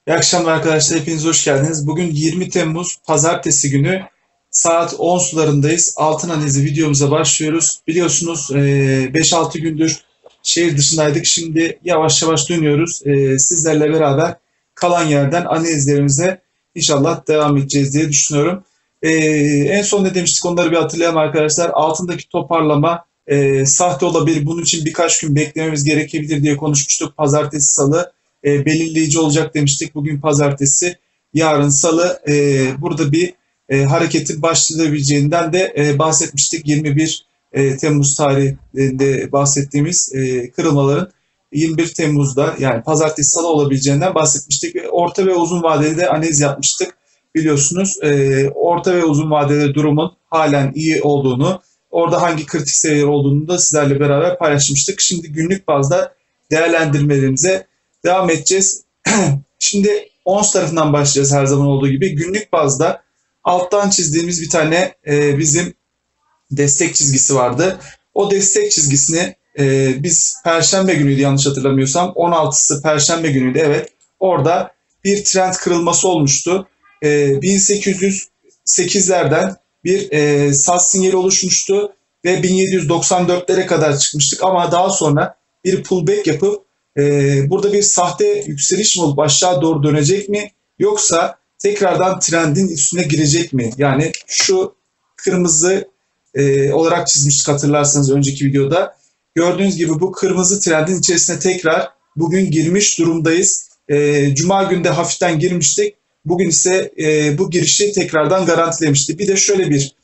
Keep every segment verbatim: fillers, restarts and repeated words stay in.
İyi akşamlar arkadaşlar, hepiniz hoş geldiniz. Bugün yirmi Temmuz Pazartesi günü saat on sularındayız. Altın analizi videomuza başlıyoruz. Biliyorsunuz eee, beş altı gündür şehir dışındaydık. Şimdi yavaş yavaş dönüyoruz. Eee, sizlerle beraber kalan yerden analizlerimize inşallah devam edeceğiz diye düşünüyorum. Eee, en son ne demiştik onları bir hatırlayalım arkadaşlar. Altındaki toparlama eee, sahte olabilir. Bunun için birkaç gün beklememiz gerekebilir diye konuşmuştuk. Pazartesi, salı e, belirleyici olacak demiştik. Bugün pazartesi, yarın salı e, burada bir e, hareketin başlayabileceğinden de e, bahsetmiştik. yirmi bir e, Temmuz tarihinde bahsettiğimiz e, kırılmaların yirmi bir Temmuz'da yani pazartesi salı olabileceğinden bahsetmiştik. Ve orta ve uzun vadeli de analiz yapmıştık. Biliyorsunuz e, orta ve uzun vadeli durumun halen iyi olduğunu, orada hangi kritik seviyeler olduğunu da sizlerle beraber paylaşmıştık. Şimdi günlük bazda değerlendirmelerimize devam edeceğiz. Şimdi ons tarafından başlayacağız her zaman olduğu gibi. Günlük bazda alttan çizdiğimiz bir tane e, bizim destek çizgisi vardı. O destek çizgisini e, biz Perşembe günüydü yanlış hatırlamıyorsam. on altısı Perşembe günüydü, evet. Orada bir trend kırılması olmuştu. E, bin sekiz yüz sekizlerden bir e, sat sinyali oluşmuştu ve bin yedi yüz doksan dörtlere kadar çıkmıştık ama daha sonra bir pullback yapıp e, burada bir sahte yükseliş mi olup aşağı doğru dönecek mi yoksa tekrardan trendin üstüne girecek mi? Yani şu kırmızı e, olarak çizmiştik hatırlarsanız önceki videoda. Gördüğünüz gibi bu kırmızı trendin içerisine tekrar bugün girmiş durumdayız. E, Cuma günde hafiften girmiştik. Bugün ise e, bu girişi tekrardan garantilemişti. Bir de şöyle bir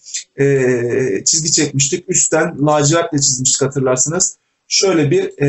e, çizgi çekmiştik. Üstten lacivertle çizmiştik hatırlarsınız. Şöyle bir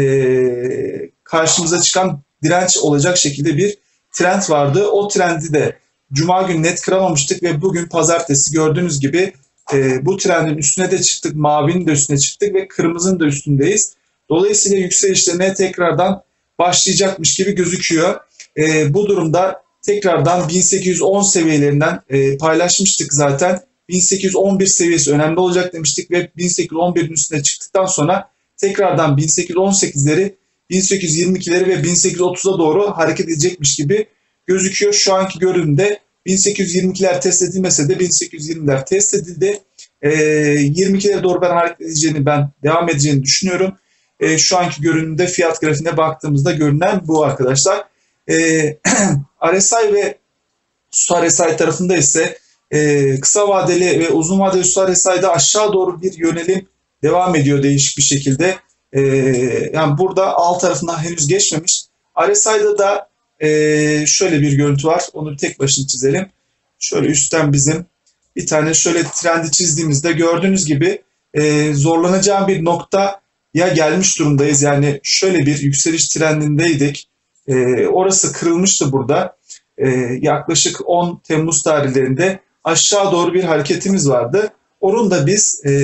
e, karşımıza çıkan direnç olacak şekilde bir trend vardı. O trendi de Cuma günü net kıramamıştık ve bugün pazartesi gördüğünüz gibi e, bu trendin üstüne de çıktık, mavinin de üstüne çıktık ve kırmızının da üstündeyiz. Dolayısıyla yükselişlerine tekrardan başlayacakmış gibi gözüküyor. E, bu durumda tekrardan bin sekiz yüz on seviyelerinden e, paylaşmıştık zaten. bin sekiz yüz on bir seviyesi önemli olacak demiştik ve bin sekiz yüz on birin üstüne çıktıktan sonra tekrardan bin sekiz yüz on sekizleri, bin sekiz yüz yirmi ikileri ve bin sekiz yüz otuza doğru hareket edecekmiş gibi gözüküyor. Şu anki görünümde bin sekiz yüz yirmi ikiler test edilmese de bin sekiz yüz yirmiler test edildi. E, yirmi ikilere doğru ben hareket edeceğini, ben devam edeceğini düşünüyorum. E, şu anki görünümde fiyat grafiğine baktığımızda görünen bu arkadaşlar. E, R S I ve S U R S I tarafında ise e, kısa vadeli ve uzun vadeli S U R S I'da aşağı doğru bir yönelim devam ediyor değişik bir şekilde. E, yani burada alt tarafından henüz geçmemiş. R S I'da da e, şöyle bir görüntü var. Onu tek başına çizelim. Şöyle üstten bizim bir tane şöyle trendi çizdiğimizde gördüğünüz gibi e, zorlanacağım bir noktaya gelmiş durumdayız. Yani şöyle bir yükseliş trendindeydik. E, orası kırılmıştı burada. E, yaklaşık on Temmuz tarihlerinde aşağı doğru bir hareketimiz vardı. Onun da biz e,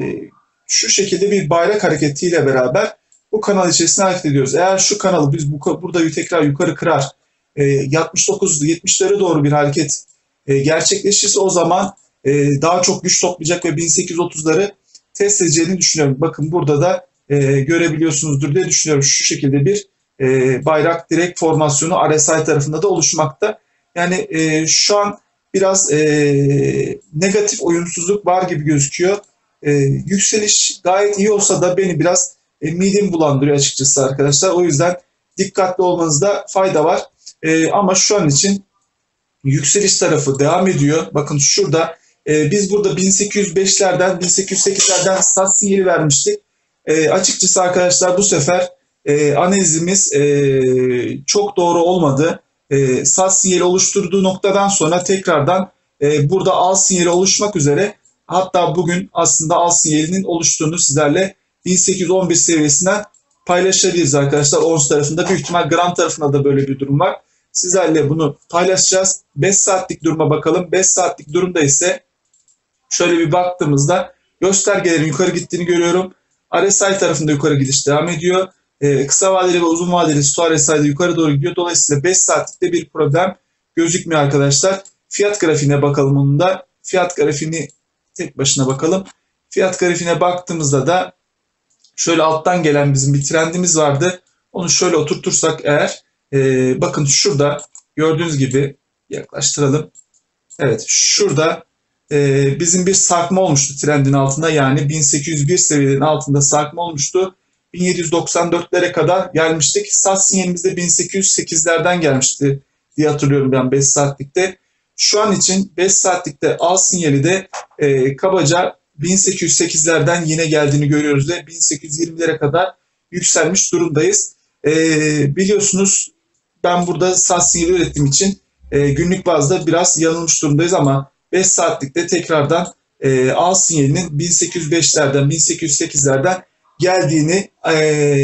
şu şekilde bir bayrak hareketiyle beraber bu kanal içerisinde hareket ediyoruz. Eğer şu kanalı biz bu, burada tekrar yukarı kırar, e, altmış dokuz yetmişlere doğru bir hareket e, gerçekleşirse o zaman e, daha çok güç toplayacak ve bin sekiz yüz otuzları test edeceğini düşünüyorum. Bakın burada da e, görebiliyorsunuzdur diye düşünüyorum. Şu şekilde bir e, bayrak direkt formasyonu R S I tarafında da oluşmakta. Yani e, şu an biraz e, negatif uyumsuzluk var gibi gözüküyor. E, yükseliş gayet iyi olsa da beni biraz e, midemi bulandırıyor açıkçası arkadaşlar. O yüzden dikkatli olmanızda fayda var. E, ama şu an için yükseliş tarafı devam ediyor. Bakın şurada e, biz burada bin sekiz yüz beşlerden bin sekiz yüz sekizlerden sat sinyali vermiştik. E, açıkçası arkadaşlar bu sefer e, analizimiz e, çok doğru olmadı. E, sat sinyali oluşturduğu noktadan sonra tekrardan e, burada al sinyali oluşmak üzere, hatta bugün aslında al sinyalinin oluştuğunu sizlerle bin sekiz yüz on bir seviyesinden paylaşabiliriz arkadaşlar. Ons tarafında büyük ihtimal gram tarafında da böyle bir durum var. Sizlerle bunu paylaşacağız. beş saatlik duruma bakalım. beş saatlik durumda ise şöyle bir baktığımızda göstergelerin yukarı gittiğini görüyorum. R S I tarafında yukarı gidiş devam ediyor. Ee, kısa vadeli ve uzun vadeli S U R S I'de yukarı doğru gidiyor. Dolayısıyla beş saatlikte bir problem gözükmüyor arkadaşlar. Fiyat grafiğine bakalım onun da. Fiyat grafiğini tek başına bakalım. Fiyat grafiğine baktığımızda da şöyle alttan gelen bizim bir trendimiz vardı. Onu şöyle oturtursak eğer, e, bakın şurada gördüğünüz gibi yaklaştıralım. Evet, şurada e, bizim bir sarkma olmuştu trendin altında, yani bin sekiz yüz bir seviyelerin altında sarkma olmuştu. bin yedi yüz doksan dörtlere kadar gelmiştik. Sat sinyalimiz de bin sekiz yüz sekizlerden gelmişti diye hatırlıyorum ben beş saatlikte. Şu an için beş saatlikte al sinyali de e, kabaca bin sekiz yüz sekizlerden yine geldiğini görüyoruz ve bin sekiz yüz yirmilere kadar yükselmiş durumdayız. E, biliyorsunuz ben burada sat sinyali ürettiğim için e, günlük bazda biraz yanılmış durumdayız ama beş saatlikte tekrardan e, al sinyalinin bin sekiz yüz beşlerden bin sekiz yüz sekizlerden geldiğini, e,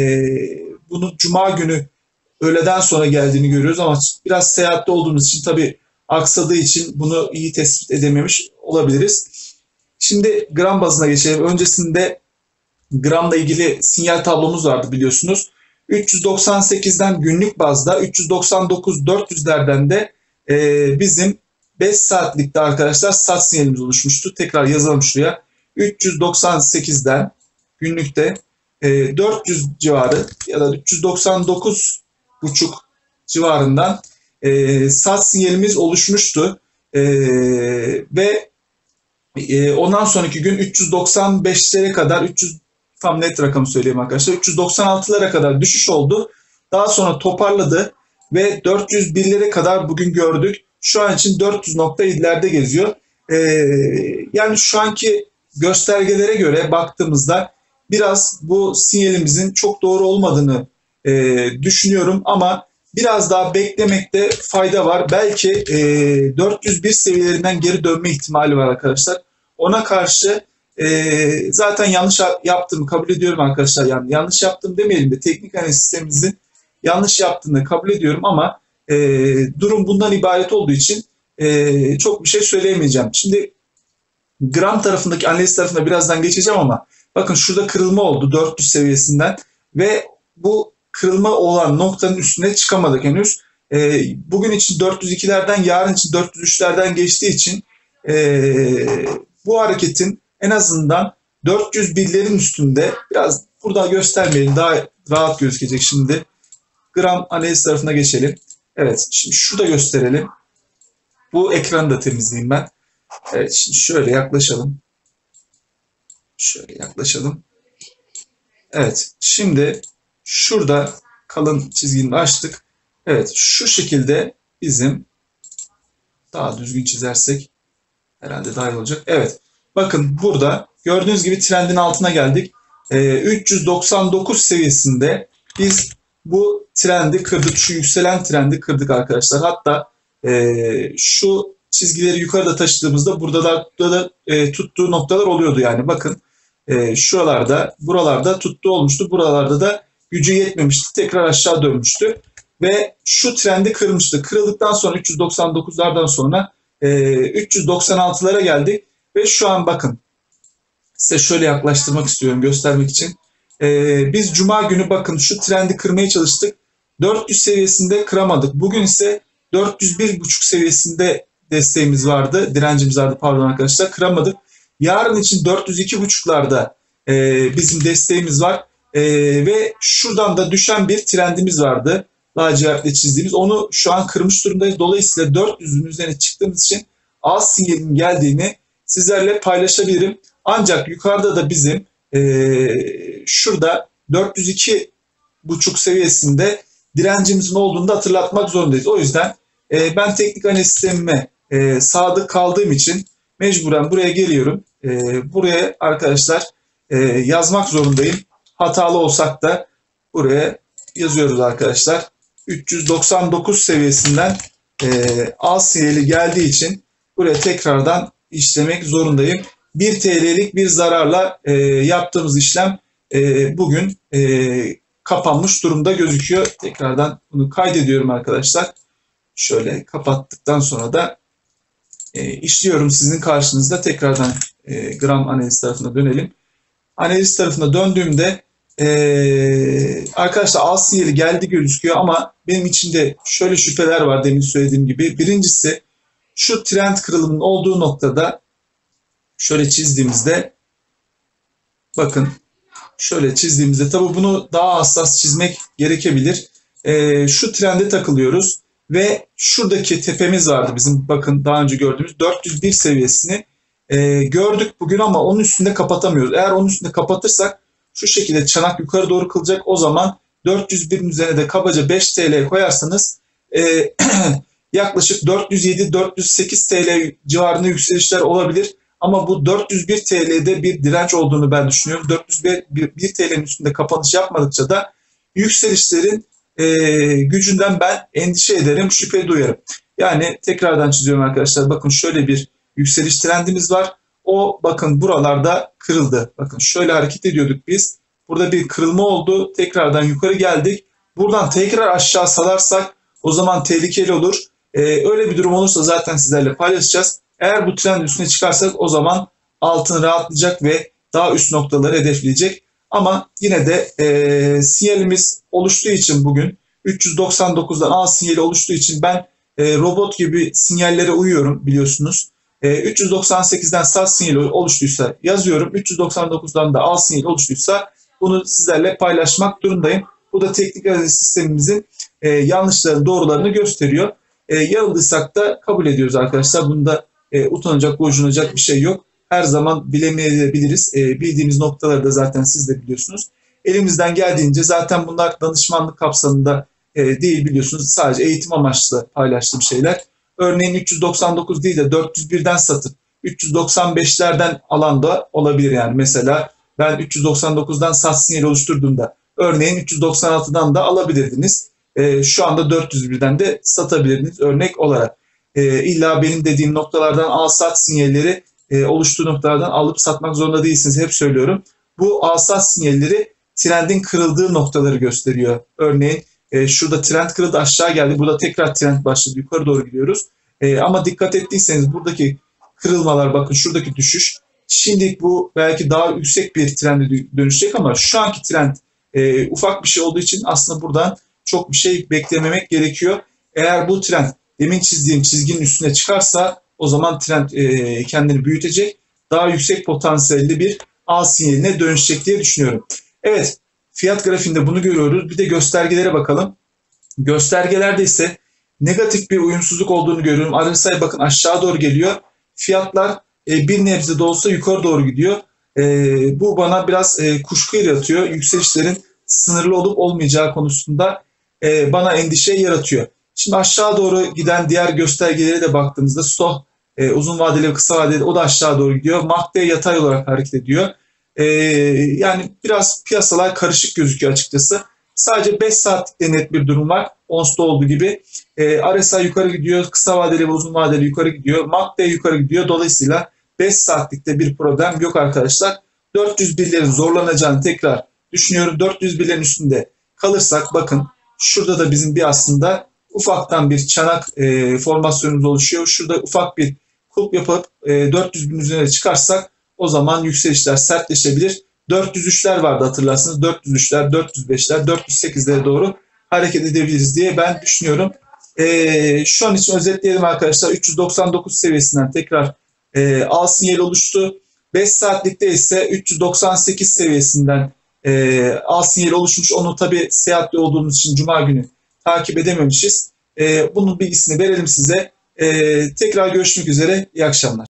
bunu cuma günü öğleden sonra geldiğini görüyoruz ama biraz seyahatte olduğumuz için tabii aksadığı için bunu iyi tespit edememiş olabiliriz. Şimdi gram bazına geçelim. Öncesinde gramla ilgili sinyal tablomuz vardı biliyorsunuz. üç yüz doksan sekizden günlük bazda, üç yüz doksan dokuz dört yüzlerden de e, bizim beş saatlikte arkadaşlar sat sinyalimiz oluşmuştu. Tekrar yazalım şuraya. üç yüz doksan sekizden günlükte e, dört yüz civarı ya da üç yüz doksan dokuz buçuk civarından e, sat sinyalimiz oluşmuştu. E, ve e, ondan sonraki gün üç yüz doksan beşlere kadar, üç yüz tam net rakamı söyleyeyim arkadaşlar, üç yüz doksan altılara kadar düşüş oldu. Daha sonra toparladı ve dört yüz birlere kadar bugün gördük. Şu an için dört yüz nokta yedilerde geziyor. E, yani şu anki göstergelere göre baktığımızda biraz bu sinyalimizin çok doğru olmadığını e, düşünüyorum ama biraz daha beklemekte fayda var. Belki e, dört yüz bir seviyelerinden geri dönme ihtimali var arkadaşlar. Ona karşı e, zaten yanlış yaptığımı kabul ediyorum arkadaşlar. Yani yanlış yaptım demeyelim de teknik analiz sistemimizin yanlış yaptığını kabul ediyorum ama e, durum bundan ibaret olduğu için e, çok bir şey söyleyemeyeceğim. Şimdi gram tarafındaki analiz tarafına birazdan geçeceğim ama bakın şurada kırılma oldu dört yüz seviyesinden ve bu kırılma olan noktanın üstüne çıkamadık henüz. E, bugün için dört yüz ikilerden, yarın için dört yüz üçlerden geçtiği için e, bu hareketin en azından dört yüz birlerin üstünde, biraz burada göstermeyelim daha rahat gözükecek şimdi. Gram analiz tarafına geçelim. Evet, şimdi şurada gösterelim. Bu ekranı da temizleyeyim ben. Evet, şimdi şöyle yaklaşalım. Şöyle yaklaşalım. Evet, şimdi şurada kalın çizgini açtık. Evet, şu şekilde bizim, daha düzgün çizersek herhalde daha iyi olacak. Evet, bakın burada gördüğünüz gibi trendin altına geldik. Ee, üç yüz doksan dokuz seviyesinde biz bu trendi kırdık. Şu yükselen trendi kırdık arkadaşlar. Hatta e, şu çizgileri yukarıda taşıdığımızda burada da, burada da e, tuttuğu noktalar oluyordu yani. Bakın e, şuralarda, buralarda tuttuğu olmuştu. Buralarda da gücü yetmemişti. Tekrar aşağı dönmüştü. Ve şu trendi kırmıştı. Kırıldıktan sonra üç yüz doksan dokuzlardan sonra e, üç yüz doksan altılara geldik. Ve şu an bakın, size şöyle yaklaştırmak istiyorum göstermek için. E, biz Cuma günü bakın şu trendi kırmaya çalıştık. dört yüz seviyesinde kıramadık. Bugün ise dört yüz bir buçuk seviyesinde desteğimiz vardı. Direncimiz vardı pardon arkadaşlar. Kıramadık. Yarın için dört yüz iki buçuklarda e, bizim desteğimiz var. E, ve şuradan da düşen bir trendimiz vardı. Lacivertle çizdiğimiz. Onu şu an kırmış durumdayız. Dolayısıyla dört yüzün üzerine çıktığımız için al sinyalinin geldiğini sizlerle paylaşabilirim. Ancak yukarıda da bizim e, şurada dört yüz iki buçuk seviyesinde direncimizin olduğunu da hatırlatmak zorundayız. O yüzden e, ben teknik analiz sistemime e, sadık kaldığım için mecburen buraya geliyorum. E, buraya arkadaşlar e, yazmak zorundayım. Hatalı olsak da buraya yazıyoruz arkadaşlar. üç yüz doksan dokuz seviyesinden e, al sinyali geldiği için buraya tekrardan işlemek zorundayım. bir T L'lik bir zararla e, yaptığımız işlem e, bugün e, kapanmış durumda gözüküyor. Tekrardan bunu kaydediyorum arkadaşlar. Şöyle kapattıktan sonra da e, işliyorum sizin karşınızda. Tekrardan e, gram analiz tarafına dönelim. Analiz tarafına döndüğümde e, arkadaşlar al sinyali geldi gözüküyor ama benim içinde şöyle şüpheler var demin söylediğim gibi. Birincisi şu trend kırılımının olduğu noktada şöyle çizdiğimizde bakın şöyle çizdiğimizde tabi bunu daha hassas çizmek gerekebilir. E, şu trende takılıyoruz ve şuradaki tepemiz vardı bizim, bakın daha önce gördüğümüz dört yüz bir seviyesini e, gördük bugün ama onun üstünde kapatamıyoruz. Eğer onun üstünde kapatırsak şu şekilde çanak yukarı doğru kılacak. O zaman dört yüz birin üzerine de kabaca beş T L koyarsanız e, yaklaşık dört yüz yedi dört yüz sekiz T L civarında yükselişler olabilir. Ama bu dört yüz bir T L'de bir direnç olduğunu ben düşünüyorum. dört yüz bir T L'nin üstünde kapanış yapmadıkça da yükselişlerin e, gücünden ben endişe ederim, şüphe duyarım. Yani tekrardan çiziyorum arkadaşlar. Bakın şöyle bir yükseliş trendimiz var. O bakın buralarda kırıldı. Bakın şöyle hareket ediyorduk biz. Burada bir kırılma oldu. Tekrardan yukarı geldik. Buradan tekrar aşağı salarsak o zaman tehlikeli olur. Ee, öyle bir durum olursa zaten sizlerle paylaşacağız. Eğer bu trend üstüne çıkarsak o zaman altın rahatlayacak ve daha üst noktaları hedefleyecek. Ama yine de e, sinyalimiz oluştuğu için bugün üç yüz doksan dokuzdan al sinyali oluştuğu için ben e, robot gibi sinyallere uyuyorum biliyorsunuz. E, üç yüz doksan sekizden sat sinyali oluştuysa yazıyorum. üç yüz doksan dokuzdan da al sinyali oluştuysa bunu sizlerle paylaşmak durumundayım. Bu da teknik analiz sistemimizin e, yanlışlarını, doğrularını gösteriyor. E, yanıldıysak da kabul ediyoruz arkadaşlar. Bunda e, utanacak, gocunacak bir şey yok. Her zaman bilemeyebiliriz. E, bildiğimiz noktaları da zaten siz de biliyorsunuz. Elimizden geldiğince zaten bunlar danışmanlık kapsamında e, değil biliyorsunuz. Sadece eğitim amaçlı paylaştığım şeyler. Örneğin üç yüz doksan dokuz değil de dört yüz birden satıp üç yüz doksan beşlerden alan da olabilir yani. Mesela ben üç yüz doksan dokuzdan sat sinyali oluşturduğumda örneğin üç yüz doksan altıdan da alabilirdiniz. E, şu anda dört yüz birden de satabilirdiniz örnek olarak. E, illa benim dediğim noktalardan al sat sinyalleri e, oluştuğu noktalardan alıp satmak zorunda değilsiniz. Hep söylüyorum. Bu al sat sinyalleri trendin kırıldığı noktaları gösteriyor. Örneğin e, şurada trend kırıldı, aşağı geldi. Burada tekrar trend başladı. Yukarı doğru gidiyoruz. E, ama dikkat ettiyseniz buradaki kırılmalar, bakın şuradaki düşüş. Şimdi bu belki daha yüksek bir trende dönüşecek ama şu anki trend e, ufak bir şey olduğu için aslında buradan çok bir şey beklememek gerekiyor. Eğer bu trend demin çizdiğim çizginin üstüne çıkarsa o zaman trend e, kendini büyütecek. Daha yüksek potansiyelli bir al sinyaline dönüşecek diye düşünüyorum. Evet, fiyat grafiğinde bunu görüyoruz. Bir de göstergelere bakalım. Göstergelerde ise negatif bir uyumsuzluk olduğunu görüyorum. R S I bakın aşağı doğru geliyor. Fiyatlar e, bir nebze de olsa yukarı doğru gidiyor. E, bu bana biraz e, kuşku yaratıyor. Yükselişlerin sınırlı olup olmayacağı konusunda e, bana endişe yaratıyor. Şimdi aşağı doğru giden diğer göstergelere de baktığımızda S T O e, uzun vadeli ve kısa vadeli o da aşağı doğru gidiyor. M A C D yatay olarak hareket ediyor. E, yani biraz piyasalar karışık gözüküyor açıkçası. Sadece beş saatlikte net bir durum var. Ons'ta olduğu gibi. E, R S I yukarı gidiyor. Kısa vadeli ve uzun vadeli yukarı gidiyor. M A C D yukarı gidiyor. Dolayısıyla beş saatlikte bir problem yok arkadaşlar. dört yüz birlerin zorlanacağını tekrar düşünüyorum. dört yüz birlerin üstünde kalırsak bakın şurada da bizim bir aslında ufaktan bir çanak e, formasyonumuz oluşuyor. Şurada ufak bir kulp yapıp e, dört yüz bin üzerine çıkarsak o zaman yükselişler sertleşebilir. dört yüz üçler vardı hatırlarsınız. dört yüz üçler, dört yüz beşler, dört yüz sekizlere doğru hareket edebiliriz diye ben düşünüyorum. E, şu an için özetleyelim arkadaşlar. üç yüz doksan dokuz seviyesinden tekrar e, al sinyali oluştu. beş saatlikte ise üç yüz doksan sekiz seviyesinden e, al sinyali oluşmuş. Onu tabi seyahatte olduğumuz için Cuma günü takip edememişiz. E, bunun bilgisini verelim size. E, tekrar görüşmek üzere. İyi akşamlar.